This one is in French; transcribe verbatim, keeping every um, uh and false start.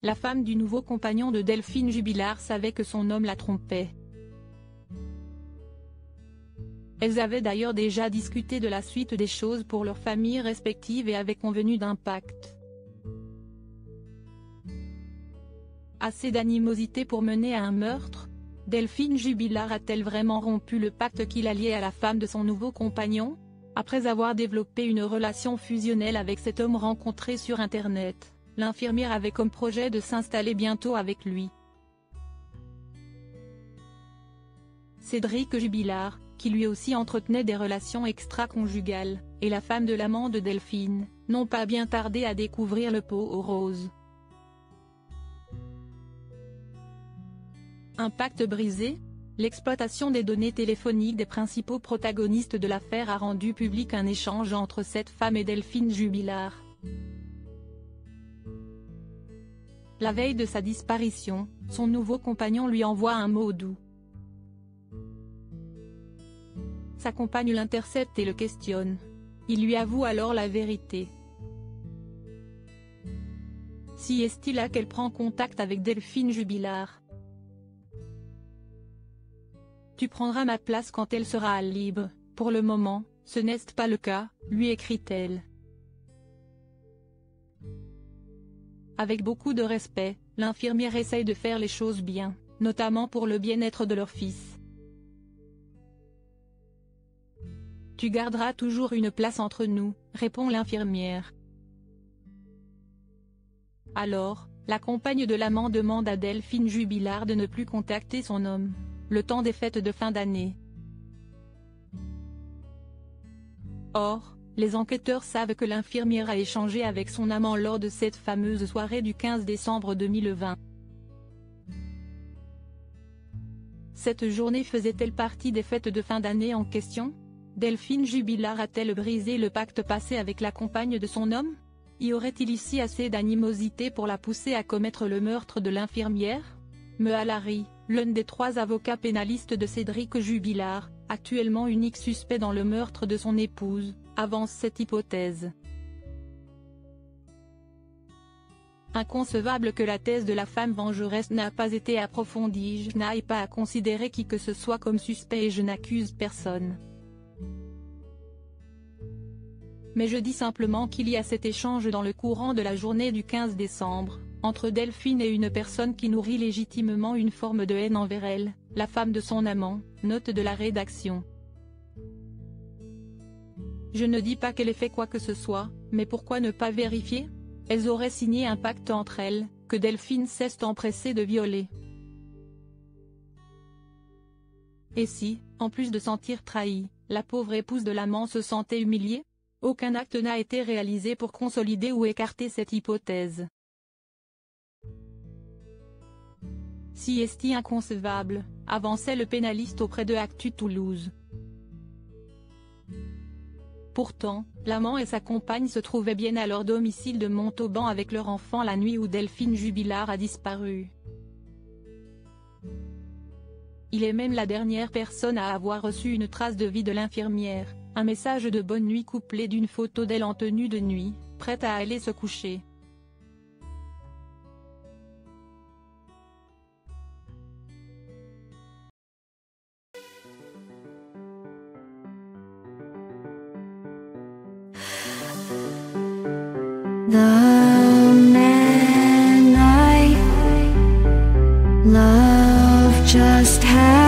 la femme du nouveau compagnon de Delphine Jubilard savait que son homme la trompait. Elles avaient d'ailleurs déjà discuté de la suite des choses pour leurs familles respectives et avaient convenu d'un pacte. Assez d'animosité pour mener à un meurtre? Delphine Jubilard a-t-elle vraiment rompu le pacte qui la liait à la femme de son nouveau compagnon? Après avoir développé une relation fusionnelle avec cet homme rencontré sur Internet, l'infirmière avait comme projet de s'installer bientôt avec lui. Cédric Jubilard, qui lui aussi entretenait des relations extra-conjugales, et la femme de l'amant de Delphine, n'ont pas bien tardé à découvrir le pot aux roses. Un pacte brisé? L'exploitation des données téléphoniques des principaux protagonistes de l'affaire a rendu public un échange entre cette femme et Delphine Jubilard. La veille de sa disparition, son nouveau compagnon lui envoie un mot doux. Sa compagne l'intercepte et le questionne. Il lui avoue alors la vérité. Si est-il là qu'elle prend contact avec Delphine Jubilard. Tu prendras ma place quand elle sera libre, pour le moment, ce n'est pas le cas, lui écrit-elle. Avec beaucoup de respect, l'infirmière essaye de faire les choses bien, notamment pour le bien-être de leur fils. Tu garderas toujours une place entre nous, répond l'infirmière. Alors, la compagne de l'amant demande à Delphine Jubilard de ne plus contacter son homme, le temps des fêtes de fin d'année. Or, les enquêteurs savent que l'infirmière a échangé avec son amant lors de cette fameuse soirée du quinze décembre deux mille vingt. Cette journée faisait-elle partie des fêtes de fin d'année en question? Delphine Jubilard a-t-elle brisé le pacte passé avec la compagne de son homme? Y aurait-il ici assez d'animosité pour la pousser à commettre le meurtre de l'infirmière? Mehalari, l'un des trois avocats pénalistes de Cédric Jubilard, actuellement unique suspect dans le meurtre de son épouse, avance cette hypothèse. Inconcevable que la thèse de la femme vengeresse n'a pas été approfondie. Je n'aille pas à considérer qui que ce soit comme suspect et je n'accuse personne. Mais je dis simplement qu'il y a cet échange dans le courant de la journée du quinze décembre, entre Delphine et une personne qui nourrit légitimement une forme de haine envers elle, la femme de son amant, note de la rédaction. Je ne dis pas qu'elle ait fait quoi que ce soit, mais pourquoi ne pas vérifier? Elles auraient signé un pacte entre elles, que Delphine s'est empressée de violer. Et si, en plus de sentir trahie, la pauvre épouse de l'amant se sentait humiliée? Aucun acte n'a été réalisé pour consolider ou écarter cette hypothèse. Si est-il inconcevable, avançait le pénaliste auprès de Actu Toulouse. Pourtant, l'amant et sa compagne se trouvaient bien à leur domicile de Montauban avec leur enfant la nuit où Delphine Jubilard a disparu. Il est même la dernière personne à avoir reçu une trace de vie de l'infirmière, un message de bonne nuit couplé d'une photo d'elle en tenue de nuit, prête à aller se coucher. The man I love just had